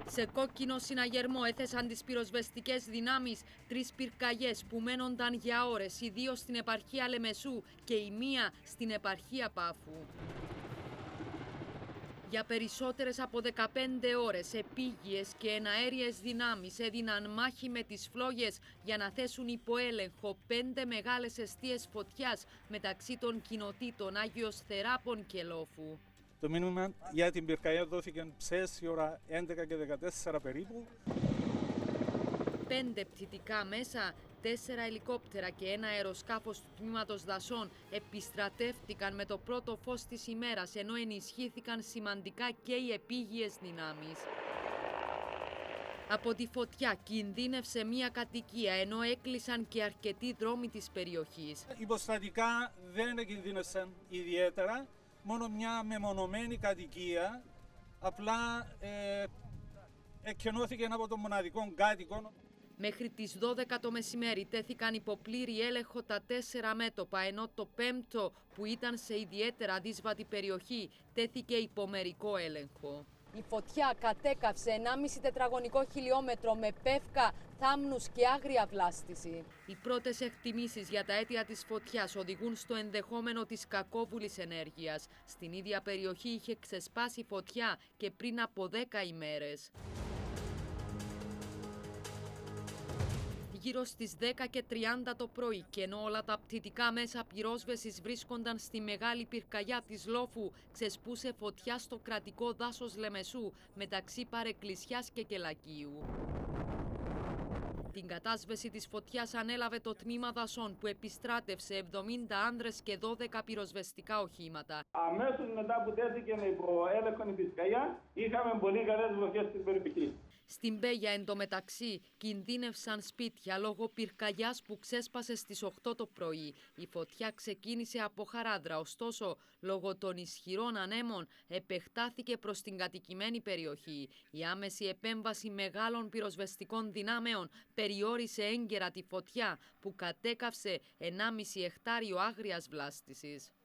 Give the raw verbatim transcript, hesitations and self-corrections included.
Σε κόκκινο συναγερμό έθεσαν τις πυροσβεστικές δυνάμεις τρεις πυρκαγιές που μένονταν για ώρες, οι δύο στην επαρχία Λεμεσού και η μία στην επαρχία Πάφου. Για περισσότερες από δεκαπέντε ώρες επίγειες και εναέριες δυνάμεις έδιναν μάχη με τις φλόγες για να θέσουν υπό έλεγχο πέντε μεγάλες εστίες φωτιάς μεταξύ των κοινοτήτων Άγιος Θεράπων και Λόφου. Το μήνυμα για την πυρκαγιά δόθηκε ψες η ώρα έντεκα και δεκατέσσερα περίπου. Πέντε πτυτικά μέσα, τέσσερα ελικόπτερα και ένα αεροσκάφος του τμήματος δασών επιστρατεύτηκαν με το πρώτο φως της ημέρας, ενώ ενισχύθηκαν σημαντικά και οι επίγειες δυνάμεις. Από τη φωτιά κινδύνευσε μία κατοικία, ενώ έκλεισαν και αρκετοί δρόμοι της περιοχής. Υποστατικά δεν κινδύνευσαν ιδιαίτερα, μόνο μια μεμονωμένη κατοικία απλά ε, εκκενώθηκε από τον μοναδικό κάτοικο. Μέχρι τις δώδεκα το μεσημέρι τέθηκαν υπό πλήρη έλεγχο τα τέσσερα μέτωπα, ενώ το πέμπτο, που ήταν σε ιδιαίτερα δύσβατη περιοχή, τέθηκε υπό μερικό έλεγχο. Η φωτιά κατέκαυσε ενάμιση τετραγωνικό χιλιόμετρο με πεύκα, θάμνους και άγρια βλάστηση. Οι πρώτες εκτιμήσεις για τα αίτια της φωτιάς οδηγούν στο ενδεχόμενο της κακόβουλης ενέργειας. Στην ίδια περιοχή είχε ξεσπάσει φωτιά και πριν από δέκα ημέρες. Γύρω στις δέκα και τριάντα το πρωί, και ενώ όλα τα πτυτικά μέσα πυρόσβεσης βρίσκονταν στη μεγάλη πυρκαγιά της Λόφου, ξεσπούσε φωτιά στο κρατικό δάσος Λεμεσού μεταξύ Παρεκκλησιάς και Κελακίου. Την κατάσβεση της φωτιάς ανέλαβε το τμήμα δασών, που επιστράτευσε εβδομήντα άνδρες και δώδεκα πυροσβεστικά οχήματα. Αμέσως μετά που τέθηκε υπό έλεγχο η πυρκαγιά, είχαμε πολύ καλές βροχές στην περιοχή. Στην Πέγια εντωμεταξύ κινδύνευσαν σπίτια λόγω πυρκαγιάς που ξέσπασε στις οκτώ το πρωί. Η φωτιά ξεκίνησε από Χαράδρα, ωστόσο λόγω των ισχυρών ανέμων επεκτάθηκε προς την κατοικημένη περιοχή. Η άμεση επέμβαση μεγάλων πυροσβεστικών δυνάμεων περιόρισε έγκαιρα τη φωτιά, που κατέκαυσε ενάμιση εκτάριο άγριας βλάστησης.